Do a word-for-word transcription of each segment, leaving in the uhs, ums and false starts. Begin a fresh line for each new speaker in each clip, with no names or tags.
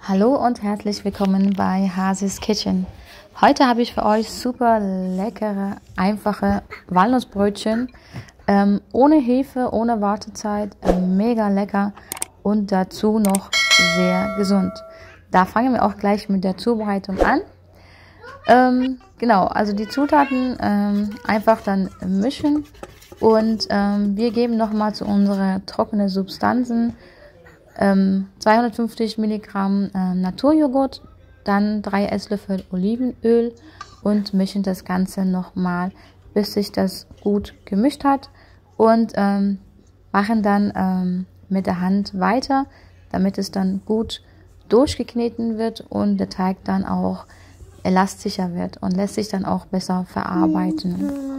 Hallo und herzlich willkommen bei Hasis Kitchen. Heute habe ich für euch super leckere, einfache Walnussbrötchen ähm, ohne Hefe, ohne Wartezeit, äh, mega lecker und dazu noch sehr gesund. Da fangen wir auch gleich mit der Zubereitung an. Ähm, genau, also die Zutaten ähm, einfach dann mischen und ähm, wir geben nochmal zu unseren trockenen Substanzen ähm, zweihundertfünfzig Milligramm äh, Naturjoghurt, dann drei Esslöffel Olivenöl und mischen das Ganze nochmal, bis sich das gut gemischt hat und ähm, machen dann ähm, mit der Hand weiter, damit es dann gut durchgekneten wird und der Teig dann auch elastischer wird und lässt sich dann auch besser verarbeiten.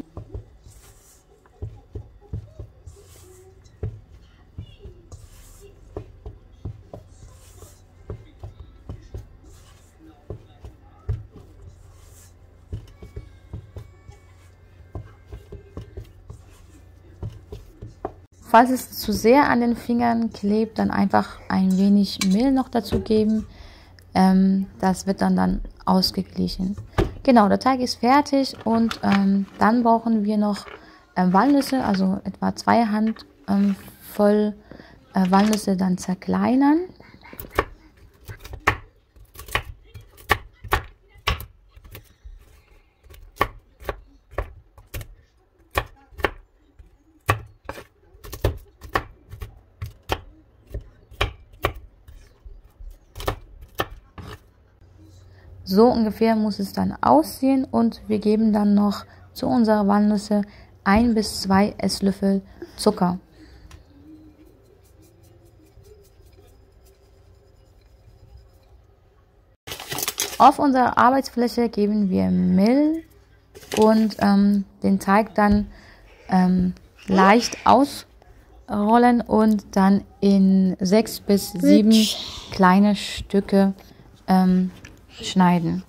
Falls es zu sehr an den Fingern klebt, dann einfach ein wenig Mehl noch dazu geben. Ähm, das wird dann, dann ausgeglichen. Genau, der Teig ist fertig und ähm, dann brauchen wir noch äh, Walnüsse, also etwa zwei Hand ähm, voll äh, Walnüsse dann zerkleinern. So ungefähr muss es dann aussehen und wir geben dann noch zu unserer Walnüsse ein bis zwei Esslöffel Zucker. Auf unserer Arbeitsfläche geben wir Mehl und ähm, den Teig dann ähm, leicht ausrollen und dann in sechs bis sieben kleine Stücke ähm, schneiden.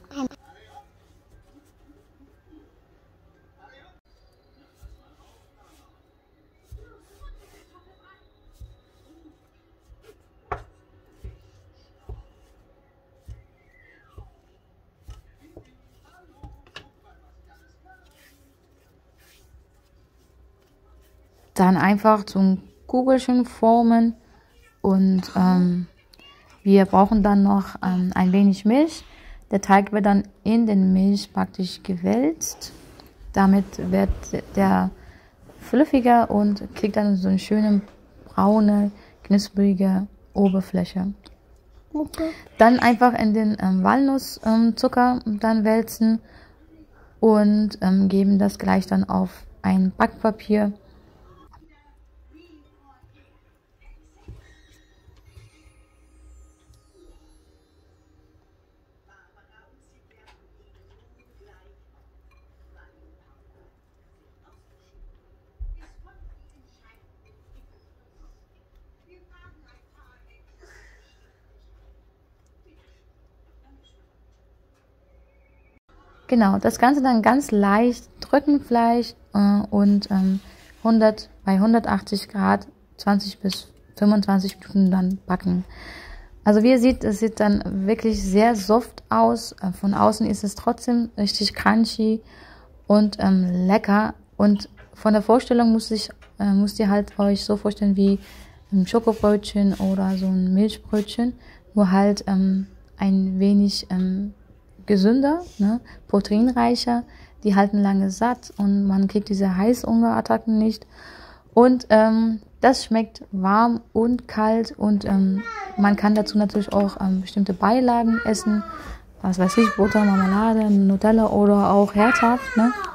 Dann einfach zum Kugelchen formen und ähm, wir brauchen dann noch ähm, ein wenig Milch. Der Teig wird dann in den Milch praktisch gewälzt. Damit wird der fluffiger und kriegt dann so eine schöne braune, knusprige Oberfläche. Okay. Dann einfach in den ähm, Walnusszucker ähm, dann wälzen und ähm, geben das gleich dann auf ein Backpapier. Genau, das Ganze dann ganz leicht drücken Fleisch äh, und ähm, hundert, bei hundertachtzig Grad zwanzig bis fünfundzwanzig Minuten dann backen. Also wie ihr seht, es sieht dann wirklich sehr soft aus. Äh, von außen ist es trotzdem richtig crunchy und ähm, lecker. Und von der Vorstellung muss ich, äh, müsst ihr halt euch so vorstellen wie ein Schokobrötchen oder so ein Milchbrötchen, nur halt ähm, ein wenig ähm, gesünder, ne, proteinreicher, die halten lange satt und man kriegt diese Heißhungerattacken nicht. Und ähm, das schmeckt warm und kalt und ähm, man kann dazu natürlich auch ähm, bestimmte Beilagen essen, was weiß ich, Butter, Marmelade, Nutella oder auch herzhaft, ne.